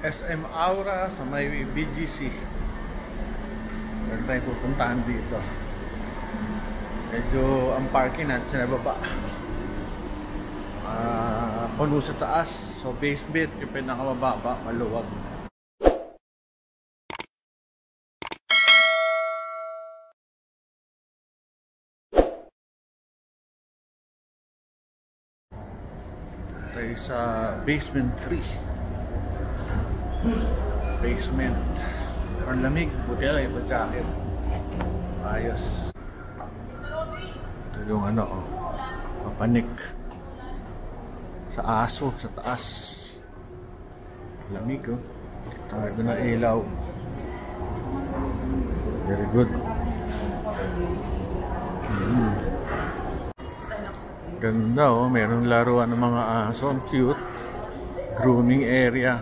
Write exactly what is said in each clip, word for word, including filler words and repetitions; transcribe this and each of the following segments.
S M Aura sa may B G C. Meron tayong pupuntahan dito. Medyo ang parking natin sa nababa. Uh, puno sa taas. So basement yung pinakamababa, maluwag. Tayo sa basement three. Basement. Ang lamig. Buti lang yung jacket. Ayos. Ito yung ano, oh, papanik. Sa aso, sa taas. Lamig, oh. Tayo na ilaw. Very good. Mm. Ganda, oh. Mayroong laruan ng mga aso. Ang cute. Grooming area.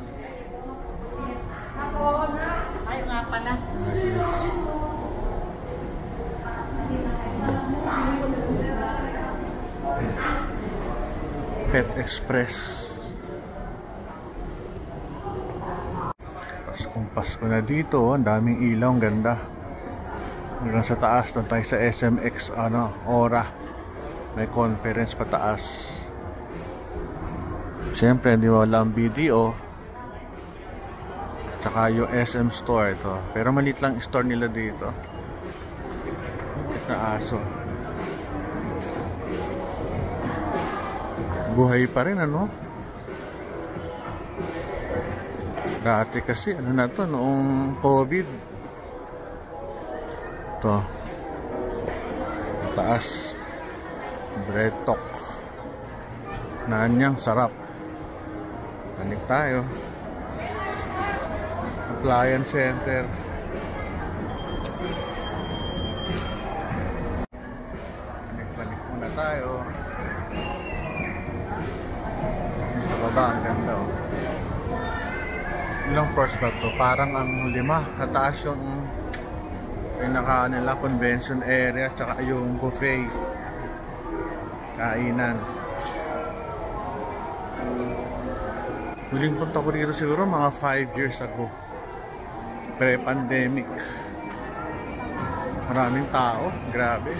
Ay, nga pala. Pet Express. Paskong Pasko na dito, oh. Ang daming ilaw, ang ganda. Hanggang sa taas, doon tayo sa S M X, ano, Aura. May conference pataas. Siyempre, hindi wala ang B D O. Tsaka yung S M store ito. Pero maliit lang store nila dito. Na aso. Buhay pa rin, ano? Dati kasi, ano na to, noong COVID. Ito. Taas. Bread talk. Nanyang sarap. Panik tayo. Appliance center. Panik-panik muna tayo. Sa baba, ang ganda, oh. Ilang floors ba to? Parang ang lima. Sa taas yung pinaka nila convention area tsaka yung buffet. Kainan. Huling punta ko dito siguro mga five years ago. Pre-pandemic. Maraming tao. Grabe.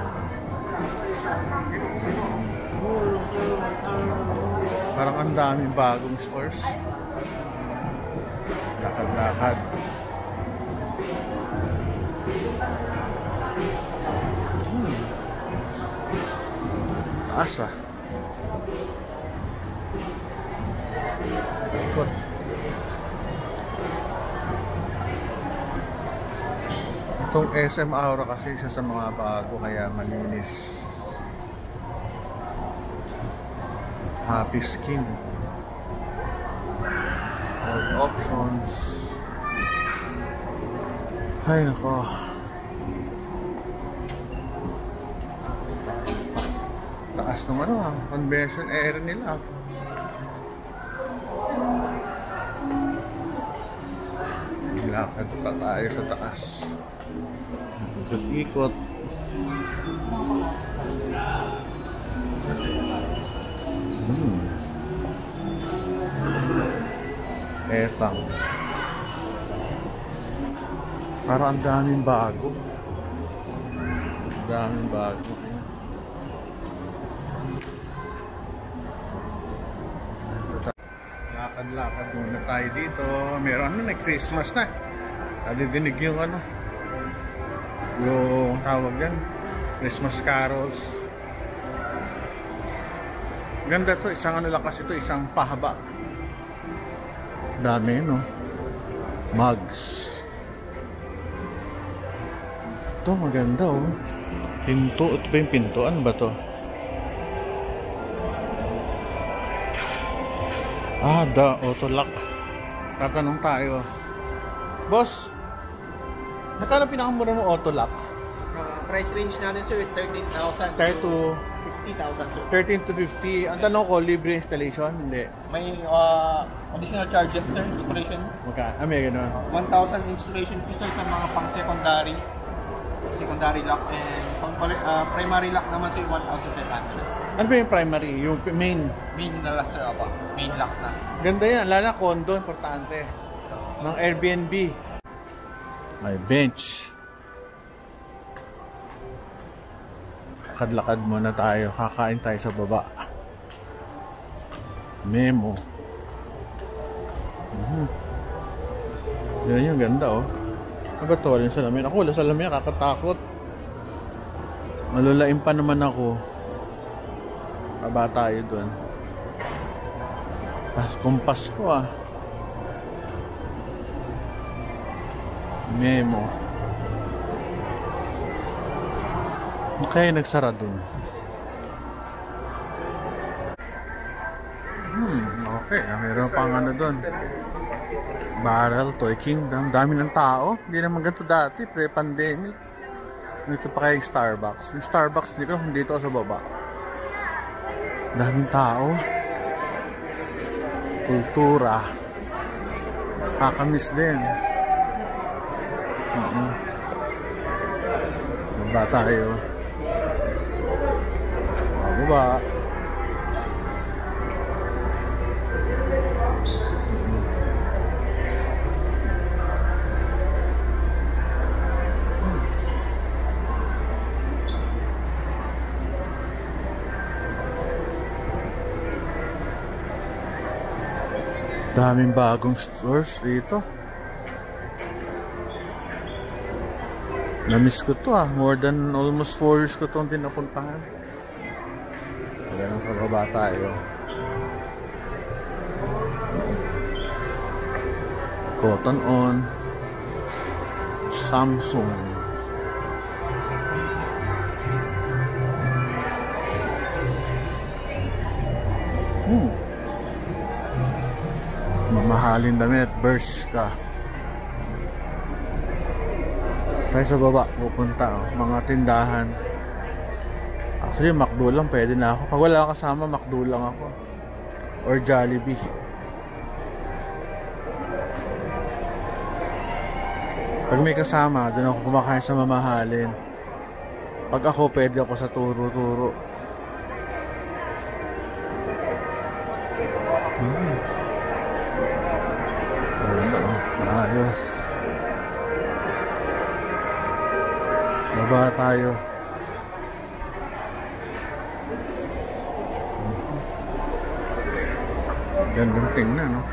Parang ang daming bagong stores. Lakad-lakad. Hmm. Taas, ah. Ikot. Itong S M Aura kasi isa sa mga bago kaya malinis. Happy Skin. All options. Ay nako. Taas ng ano, ah, convention area nila. Lakad pa tayo sa taas. Ikot-ikot. Hmm. Etang. Parang ang daming bago. Ang daming bago. Lakad-lakad muna tayo dito. Meron ano, may Christmas na. Nadidinig yung ano, yung tawag yan, Christmas carols. Ganda to, isang ano lang kasi to, isang pahaba. Dami, no? Mugs. Ito maganda, oh. Pinto, ito ba yung pinto? Ano ba to? Ah, the auto lock. Tatanong tayo. Boss, nakano pinakamura mo auto lock? Uh, price range natin sir, thirteen thousand to fifty thousand sir. thirteen to fifty. Ang tanong ko, libre installation? Hindi. May uh, additional charges sir, installation. Magka, ah, may gano'n. one thousand installation fee sir sa mga pang secondary. Secondary lock and pang uh, primary lock naman sir, one thousand five hundred. Ano ba yung primary? Yung main? Main na lang sir, apa. Main lock na. Ganda yan. Lala, condo. Importante. Ng Airbnb. May bench. Lakad-lakad muna tayo. Kakain tayo sa baba. Memo. Mm-hmm. Yan yung ganda oh. Ano ba ito? Walang salamin. Ako wala salamin. Kakatakot. Malulain pa naman ako. Baba tayo dun. Kumpas ko ah. Memo. Kaya nagsara dun. Hmm, okay. Meron pang ano dun. Barrel, Toy Kingdom. Dami ng tao. Hindi naman ganito dati. Pre-pandemic. Dito pa kayong Starbucks. Yung Starbucks dito, dito sa baba. Daming tao. Kultura. Kakamiss din. Uh-huh. Baba tayo. Baba. Daming bagong stores dito. Na-miss ko to ah. More than almost four years ko itong tinapuntahan. Ganun sa baba tayo. Cotton On. Samsung. Hmm. Mamahalin damit, Bershka. Tayo sa baba, pupunta oh. Mga tindahan. Actually, McDo lang pwede na ako. Pag wala kasama, McDo lang ako. Or Jollibee. Pag may kasama, doon ako kumakain sa mamahalin. Pag ako, pwede ako sa turo-turo. Hmm. Ayos. Baba tayo. Gandang tingnan, no?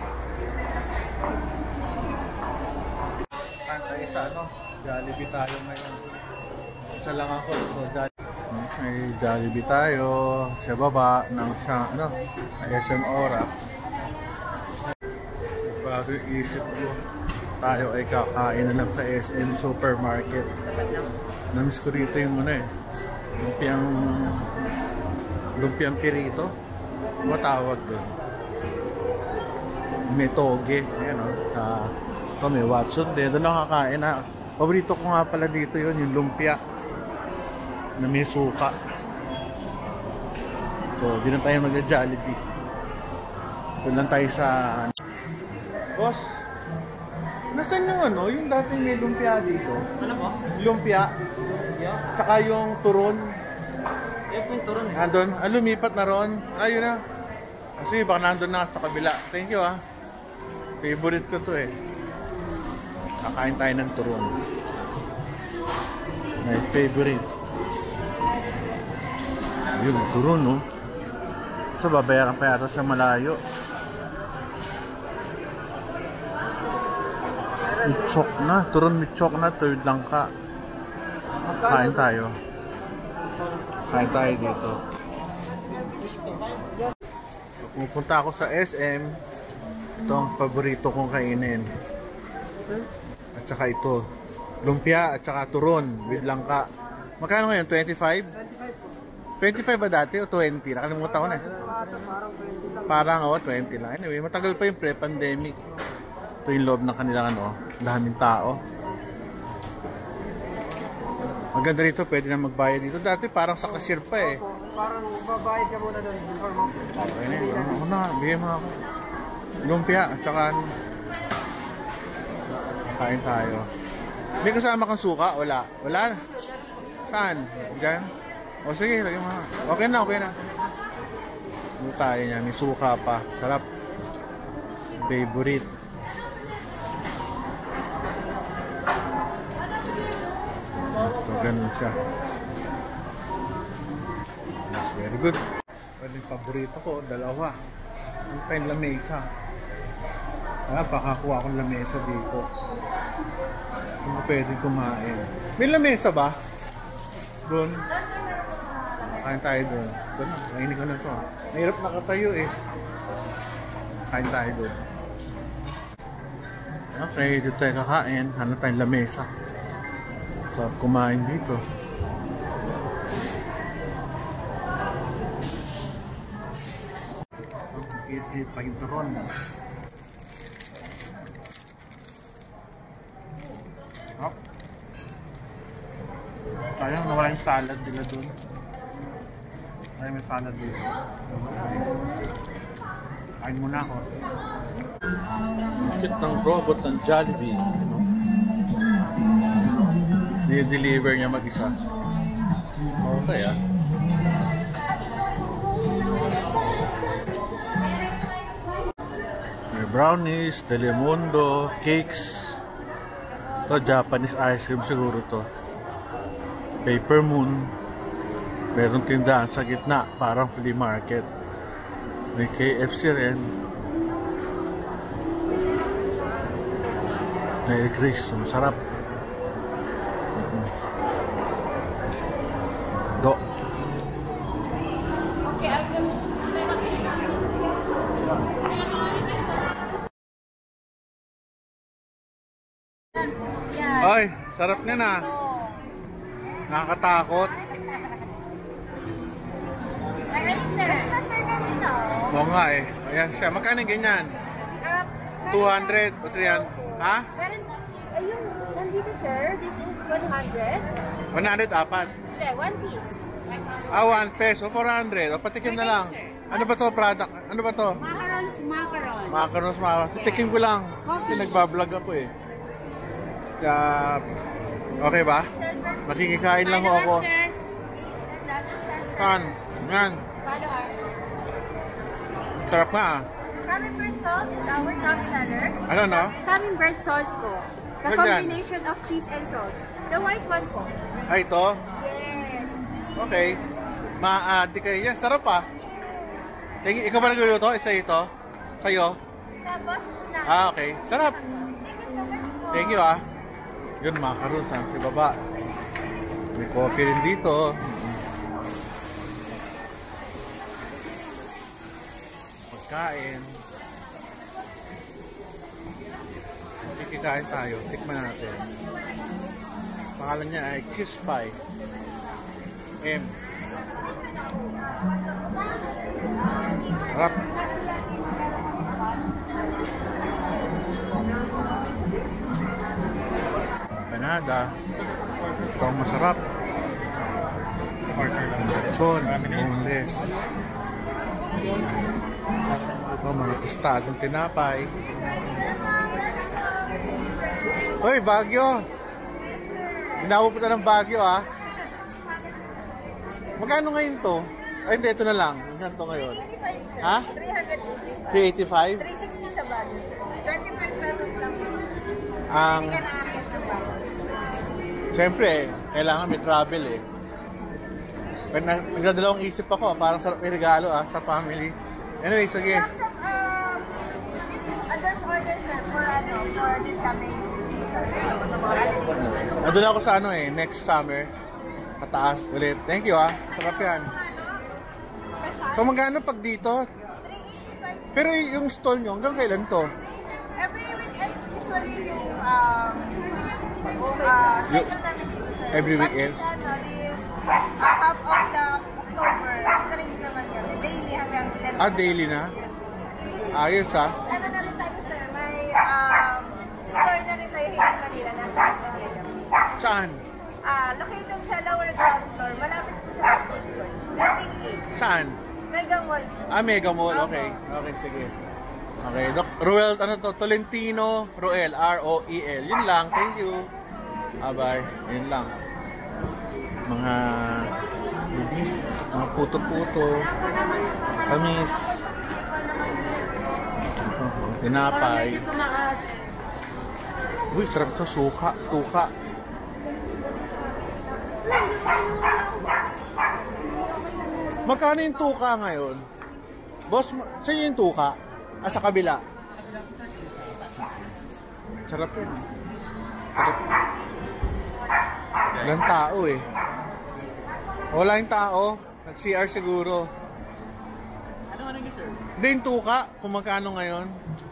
Tayo sa ano? Jollibee tayo ngayon. Isa lang ako. So, Jollibee. May Jollibee tayo. Sa baba ng siya, ano? S M Ora. Bago yung isip ko, tayo ay kakain na lang sa S M Supermarket. Namiss ko rito yung ano eh, lumpiang lumpiang pirito, matawag doon. May toge, ayan o, uh, ito may Watson din, doon lang kakain na. Paborito ko nga pala dito yun, yung lumpia na may suka. So, di na tayo mag-Jollibee. Doon lang tayo sa boss, nasaan yung ano? Yung dating may lumpia dito? Ano po? Lumpia. Yeah. Tsaka yung turon. Yeah, yung turon eh. Nandun. Ah, lumipat na ron. Ayun na. Kasi baka nandun na sa kabila. Thank you ah. Favorite ko to eh. Kakain tayo ng turon. My favorite. Yung turon no. So babayaran pa yata sa malayo. Chok na, turon mit chok na, third lang ka. Kain tayo. Kain tayo dito. Pupunta ako sa S M. Ito ang paborito kong kainin. At saka ito, lumpia at saka turon with langka. Magkano ngayon? twenty-five? twenty-five ba dati o twenty? Nakalimutan ko na eh. Parang oh, twenty lang. Anyway, matagal pa yung pre-pandemic. Ito yung loob ng kanilang ano, daming tao. Maganda rito, pwede na magbayad dito. Dati parang sa cashier pa eh. Parang babayad ka muna doon before mo. Okay na yun. Ako na, bigay mo ako. Lumpia, at saka kain tayo. May kasama kang suka? Wala. Wala? Saan? Diyan? O sige, lagyan mo na. Okay na, okay na. Ano tayo niya? May suka pa. Sarap. Favorite. So, ganun siya. That's very good. Pwede yung paborito ko, dalawa. Ang tayong lamesa. Ah, pakakuha akong lamesa dito. Sino pwede kumain? May lamesa ba? Doon? Kain tayo doon. Doon na, nainig ko na ito. Mahirap nakatayo eh. Kain tayo doon. Okay, dito tayo kakain. Hanap tayong lamesa. Sarap kumain dito. Ang pagintron. Sarap. Sayang nawala yung salad nila doon. Ay, may salad dito. Kain muna ako. Kit ng robot ng Jollibee. Ni-deliver niya mag-isa. Okay ah. May brownies, Telemundo, cakes. Ito, Japanese ice cream siguro to. Paper Moon. Meron tindahan sa gitna, parang flea market. May K F C rin. May Chris, masarap. Do. Okay, I'll just... Ay, sarap niya na. Nakakatakot. Ay, sir. Sir, ganito. Oo nga eh. Ayan siya. Magkano yung ganyan? two hundred o three hundred? Ha? Meron, ayun, nandito sir, this is one hundred. one hundred apat. Hindi, one piece. One piece. Ah, one peso, four hundred. O, patikim na lang. Ano ba to product? Ano ba to? Macarons, macarons. Macarons, macarons. Tikim ko lang. Kasi nagbablog ako eh. Sa... Okay ba? Makikikain lang ho ako. Saan? Yan. Sarap nga ah. Camembert salt is our top seller. Ano no? Camembert salt po. The Ano yan? combination of cheese and salt. The white one po. Ay, ito? Yes. Okay. Ma-addi kayo yan. Sarap ah. Thank you. Ikaw ba nagluluto? Isa ito? Sa'yo? Sa boss na. Ah, okay. Sarap. Thank you so much po. Thank you ah. Yun, macarons ah. Sa baba. May coffee rin dito. Pagkain. Kikikain tayo. Tikman natin. Pangalan niya ay cheese pie. M. Harap. Panada. Ito ang masarap. Son, boneless. Ito, mga tostadong tinapay. Hoy, Baguio! Inapupunta ng Baguio ah. Magkano ngayon to? Ay, hindi, ito na lang. Magkano to ngayon? Ha? three eighty-five. three eighty-five? three sixty sa Baguio. twenty-five pesos lang. Ang... Hindi ka nakakit ng Baguio. Siyempre, kailangan may travel eh. Pero nagdadalawang isip ako, parang sarap may regalo ah, sa family. Anyway, sige. Accept um, advance order sir for ano, for this coming season. Sa mga holidays. Nandun ako sa ano eh, next summer. Pataas ulit. Thank you ah. Sarap yan. Special. So magkano pag dito? three eighty-five. Pero yung stall nyo, hanggang kailan to? Every weekends usually yung um, uh, schedule namin dito sir. Every weekends? But this, ano, this uh, half of the October, straight naman kami. Daily hanggang ten. Ah, daily na? Ayos ah. Ano na rin tayo sir, may um, store na rin tayo here in Manila, nasa S M Mega. Saan? Ah, located siya lower ground floor. Malapit po siya sa food court. Building eight. Saan? Mega Mall. Ah, Mega Mall. Okay. Okay, sige. Okay. Doc, Ruel, ano to? Tolentino Roel. R O E L. Yun lang. Thank you. Bye-bye. Yun lang. Mga puto-puto, tamis, tinapay. Uy, sarap ito, suka, tuka. Magkano yung tuka ngayon? Boss, saan yung tuka? Ah, sa kabila. Sarap yun. Sarap. Walang tao eh. Wala yung tao. Nag-C R siguro. Ano ano yung sir? Hindi yung tuka. Kung magkano ngayon?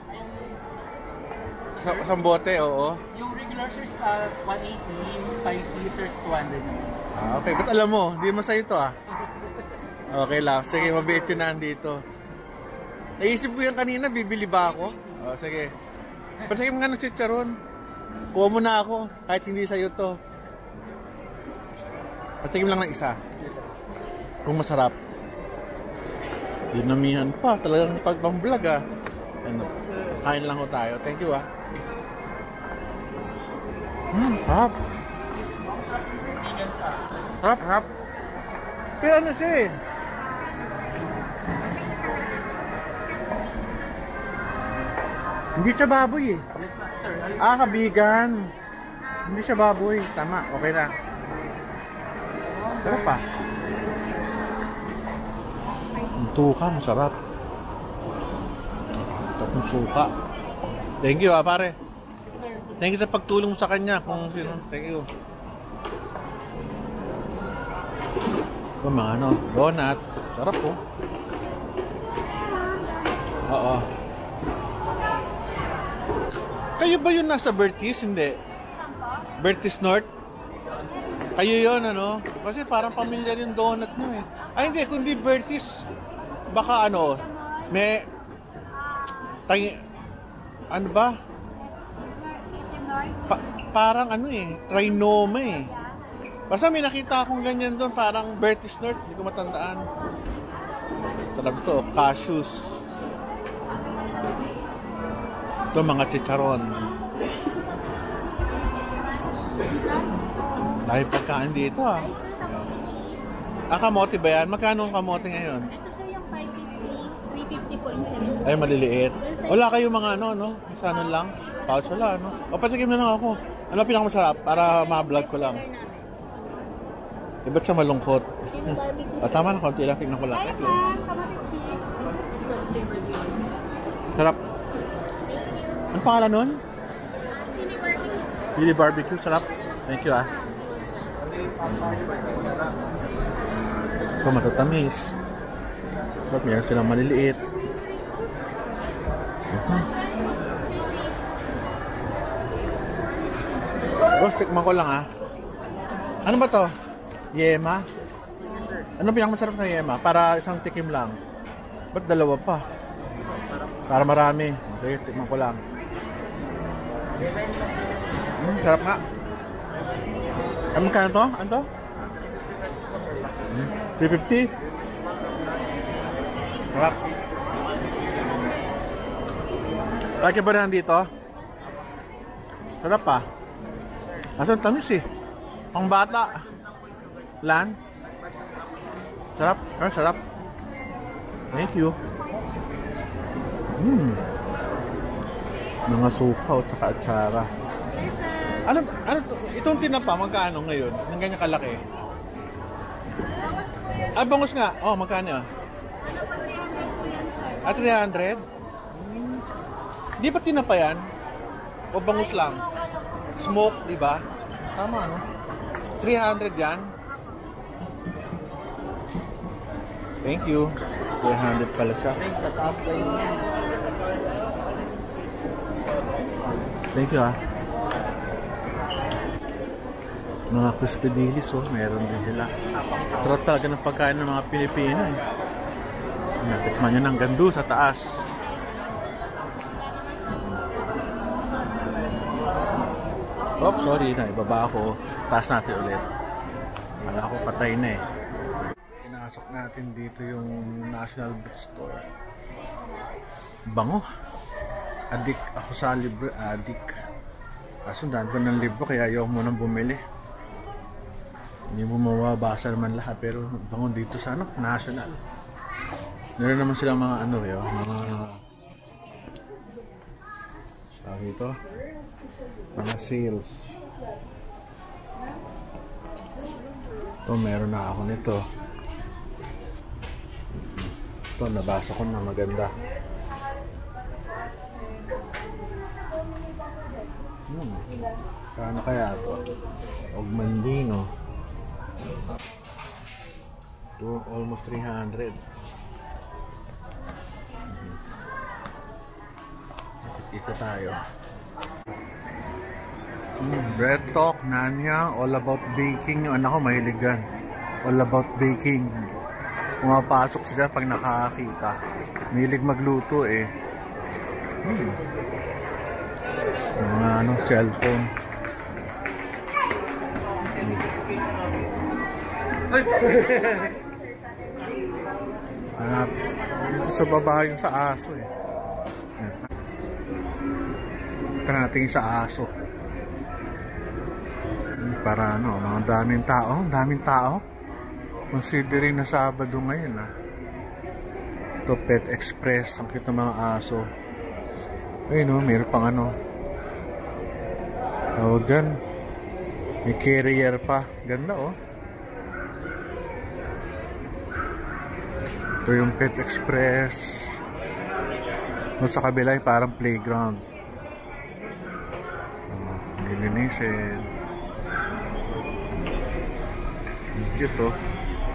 Sa, sa bote, oo. Yung regular sir is uh, one eighty, yung spicy sir is two hundred. Ah, okay. Ba't alam mo? Hindi mo sa'yo ito ah. Okay lang. Sige, mabait yun na dito. Naisip ko yan kanina, bibili ba ako? Oh, sige. Pasagin mo nga ng chicharon. Kuha mo na ako, kahit hindi sa'yo to. Patikim lang ng isa. Kung masarap. Dinamihan pa. Talagang pagpang-vlog ah. Ano, kain lang ko tayo. Thank you ah. Hmm, harap. Harap, harap. Kaya ano siya eh. Hindi siya baboy eh. Ah, kabigan. Hindi siya baboy. Tama, okay na. Sarap pa. Ang tuka, masarap. Tapos suka. Thank you ah, pare. Thank you sa pagtulong sa kanya. Kung sino. Thank you. Ito mga ano, donut. Sarap po. Oo. Kayo ba yun nasa Bertis? Hindi. Bertis North? Kayo yun, ano? Kasi parang pamilyar yung donut nyo eh. Ay, hindi. Kundi Bertis, baka ano, may... Tangi... Ano ba? Pa parang ano eh, trinoma eh. Basta may nakita akong ganyan doon, parang Bertis North. Hindi ko matandaan. Sarap ito, cashews. Ito mga chicharon. Dahil pagkaan dito ah. Ah, kamote ba yan? Magkano ang kamote ngayon? Ito sir yung five fifty, three fifty po yung seven. Ay, maliliit. Wala kayo mga ano, no? Isa ano lang? Pouch wala, no? O, patikim na lang ako. Ano pinakamasarap? Para ma-vlog ko lang. Eh, ba't siya malungkot? Chili barbecue. O, tama na, konti lang. Tingnan ko lang. Hi ma'am, tomato chips. Sarap. Ano pangalan nun? Chili barbecue. Chili barbecue. Sarap. Thank you, ah. Ito, matatamis. Ba't meron silang maliliit? Uh-huh. Boss, tikman ko lang, ah. Ano ba to? Yema? Ano pinakamasarap na yema? Para isang tikim lang. Ba't dalawa pa? Para marami. Okay, tikman ko lang. Hmm, sarap nga. Ano ka na to? Ano to? three fifty? Sarap. Lagi ba na dito? Sarap pa. Asan tamis eh? Pang bata. Lan? Sarap. Ah, sarap. Thank you. Hmm. Mga sukaw at saka atsara. Ano, ano, itong tinapa, magkano ngayon? Nang ganyan kalaki? Ah, bangus nga. Oh, magkano ah? Ah, three hundred? Hmm. Di ba tinapa yan? O bangus lang? Smoke, di ba? Tama, no? three hundred yan? Thank you. three hundred pala siya. Sa taas ba yun? Thank you, ah. Mga crispy dilis, oh. Meron din sila. Trot talaga ng pagkain ng mga Pilipino, eh. Natikman nyo ng gandu sa taas. Oh, sorry na. Ibaba ako. Taas natin ulit. Wala ako, patay na eh. Pinasok natin dito yung National Bookstore. Bango. Adik ako sa libre. Adik. Kaso daan ko ng libro kaya ayaw mo nang bumili. Hindi mo mababasa naman lahat, pero bango dito sa ano, national. Meron naman silang mga ano, yo, mga sabi ito, mga sales. Ito, meron na ako nito. Ito, nabasa ko na maganda. Hmm. Kano kaya ito? Ogmandino. Ito, almost three hundred. Ito tayo. Hmm, Bread Talk, Nanya, all about baking. Yung anak ko mahilig yan. All about baking. Pumapasok sila pag nakakita. Mahilig magluto eh. Hmm. Mga ano, cellphone. Ah, dito sa baba yung sa aso eh. Ito natin sa aso. Para ano, mga daming tao, daming tao. Considering na Sabado ngayon ah. Ito Pet Express, ang kita mga aso. Ayun no, mayroon pang ano. Tawag dyan. May carrier pa. Ganda oh. Ito yung Pet Express. Ito sa kabila yung parang playground. Oh, nilinisin. Cute oh.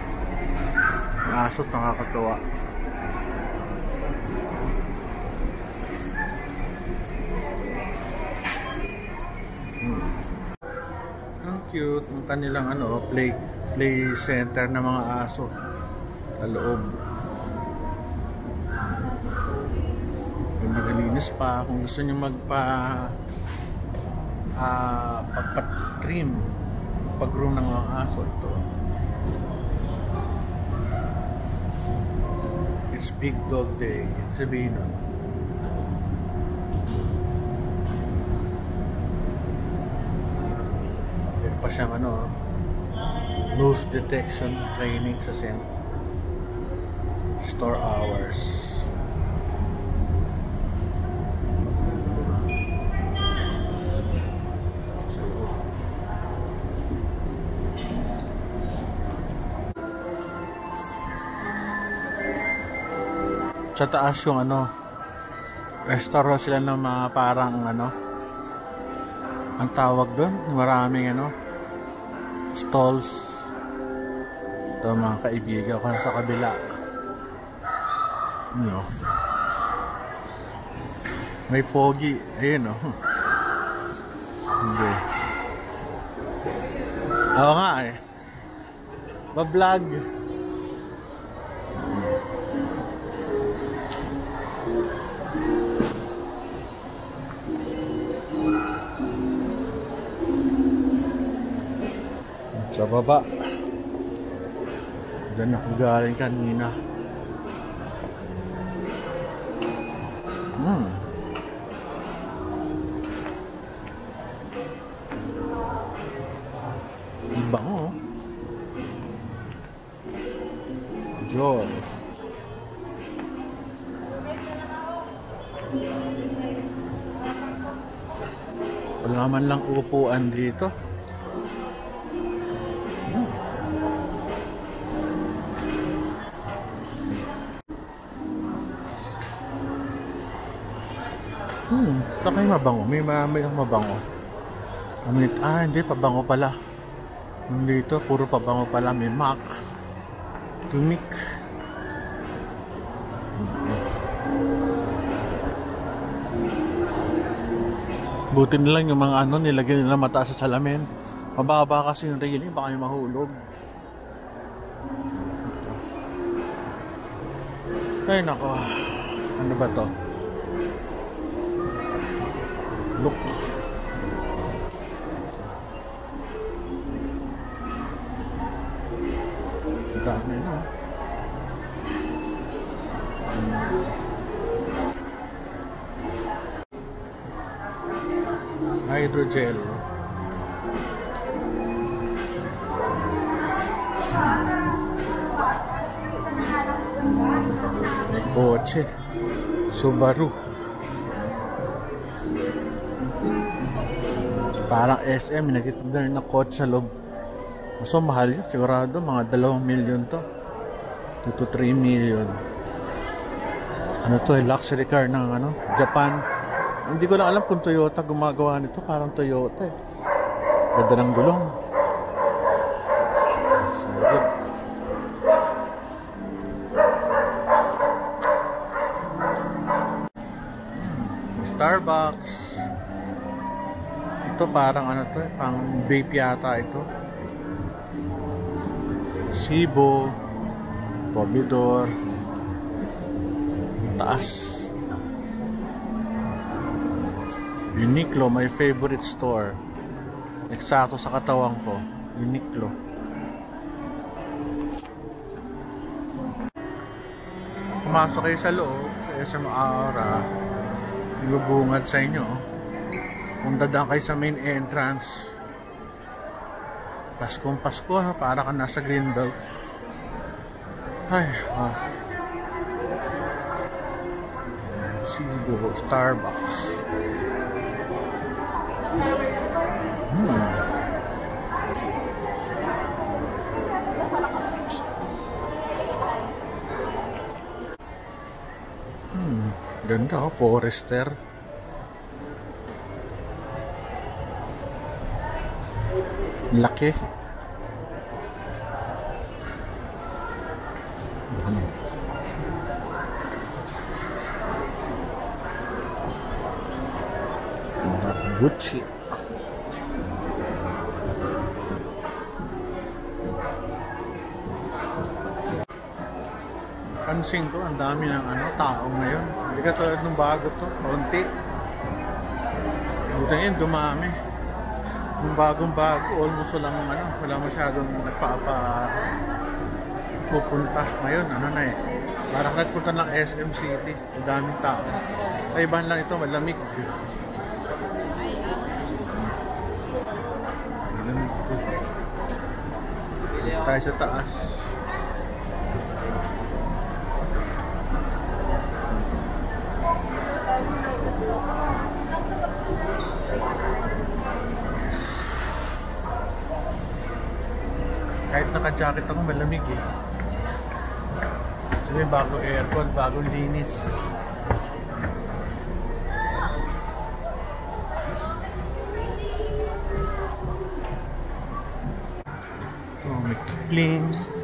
Aso't nakakatawa. Hmm. Ang cute ng kanilang ano, play play center ng mga aso sa loob. Yung magalinis pa kung gusto niyo magpa uh, pagpa-trim, pag-groom ng mga aso. Ito it's Big Dog Day. Sabihin nun. Meron pa siyang ano, nose detection training sa scent. Store hours. So, sa taas yung ano, restaurant sila ng mga parang ano, ang tawag doon, maraming ano, stalls. Ito mga kaibigan ko sa kabila. No. May pogi, ayun oh. Hindi. Oo nga eh. Ba-vlog. Sa baba. Diyan ako galing kanina. Hmm. Ang bango. Joy. Wala man lang upuan dito. Hmm, ito kayo mabango. May may mabango. Amit, ah, hindi, pabango pala. Dito, puro pabango pala. May M A C. Tunic. Buti na lang yung mga ano, nilagyan nila mataas sa salamin. Mababa kasi yung railing, baka yung mahulog. Ay, nako. Ano ba to? Look. Dami na. Hydrogel. kotse. Subaru. Parang S M, nakita na kotse sa loob. So mahal yun, sigurado mga dalawang milyon to. two to three million. Ano to, eh, luxury car ng ano, Japan. Hindi ko lang alam kung Toyota gumagawa nito. Parang Toyota eh. Ganda ng gulong. So good. Starbucks. Ito parang ano to eh, pang vape yata ito. Cibo, Pobidor, taas. Uniqlo, my favorite store. Eksakto sa katawan ko, Uniqlo. Pumasok kayo sa loob, kaya sa Aura, ilubungad sa inyo. Kung dadaan kayo sa main entrance, Paskong Pasko, no? Para ka nasa Greenbelt. Ay, ah. Cibo, Starbucks. Hmm. Hmm. Ganda, oh, Forester. Laki. Hmm. Gucci. Pansin ko, ang dami ng ano, tao ngayon. Hindi ka tulad ng bago to, konti. Buta yun, dumami. Yung bagong bago, almost walang ano, wala masyadong nagpapa pupunta. Ngayon, ano na eh, parang nagpunta ng S M City, ang daming tao. Kaibahan lang ito, malamig. Malamig po. Tayo sa taas. Kahit naka-jacket ako, malamig eh. Kasi bagong aircon, bagong linis. So, may kipling.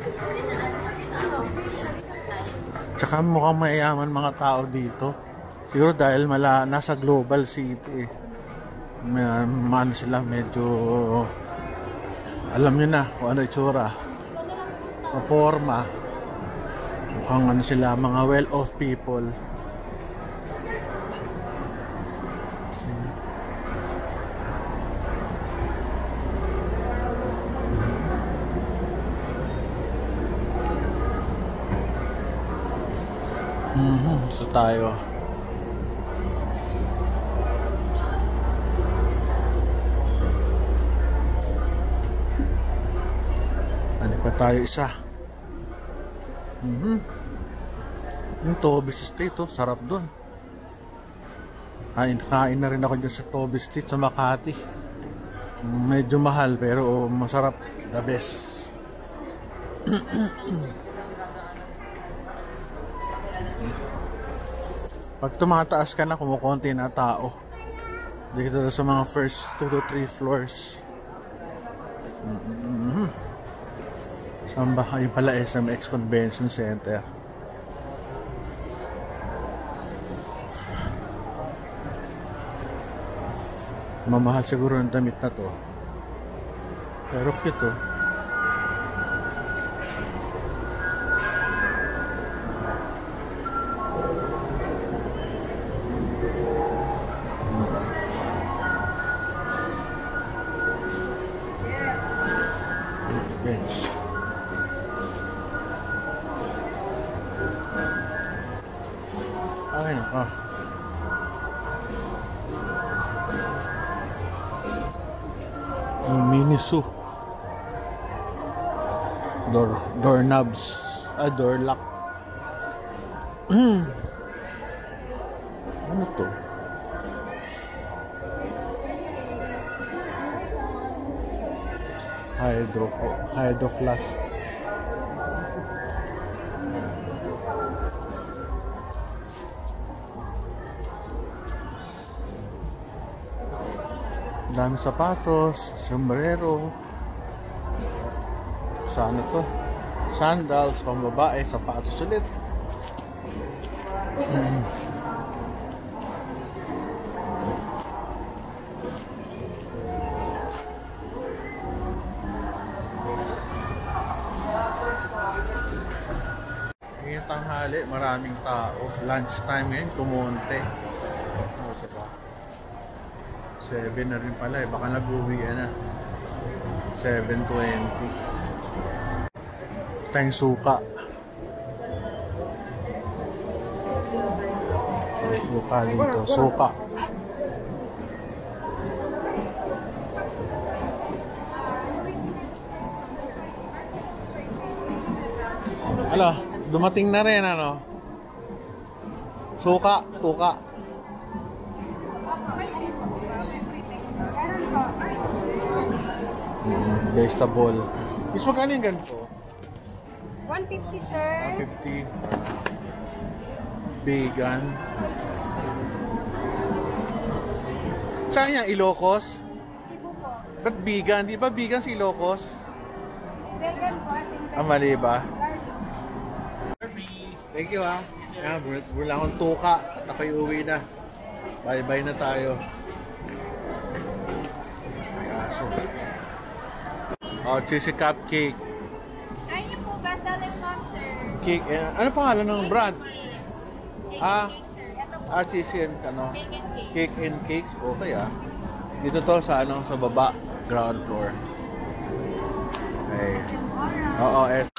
Tsaka mukhang mayaman mga tao dito. Siguro dahil mala, nasa global city eh. May, ano sila, medyo alam nyo na kung ano itsura, maporma, mukhang ano sila, mga well-off people. Mm-hmm. So tayo pa tayo isa. Mm-hmm. Yung Tobis Street, oh, sarap dun. Kain, kain na rin ako dyan sa Tobis Street sa Makati. Medyo mahal pero oh, masarap. The best. Pag tumataas ka na, kumukonti na tao. Dito sa mga first two to three floors. Mm-hmm. Saan ba? Ayun pala, S M X Convention Center. Mamahal siguro ng damit na to. Pero cute oh. Bench. Ay, naka. Miniso. Door, door knobs. Ah, door lock. Ano to? Hydro, hydro flask. Dami sapatos, sombrero. Sa ano to? Sandals, pambabae, sapatos ulit. Ngayon tanghali, maraming tao. Lunch time ngayon, kumonte. Ano ba? seven na rin pala eh. Baka nag-uwi na. seven twenty. Tayong suka. Suka dito. Suka. Ano? Dumating na rin ano? Suka. Tuka. Mm, vegetable. Is magkano yung ganito? one fifty, sir. one fifty. Vegan. Saan yan? Ilocos? Cebu po. Ba't vegan? Di ba vegan si Ilocos? Vegan po. As in, Ah, mali ba? Kirby. Thank you ha. Yan, wala akong tuka at ako'y uwi na. Bye-bye na tayo. Kaso. Oh, cheesy cupcake. Ay, niyo po ba selling mom, sir? Cake. Eh, ano pangalan ng brand? Ah, Cake, sir. Ito po. ah, cheesy and ano? Cake and cake. Cake and cakes. Okay ah. Dito to sa ano, sa baba, ground floor. Okay. Alright. Oo, eh.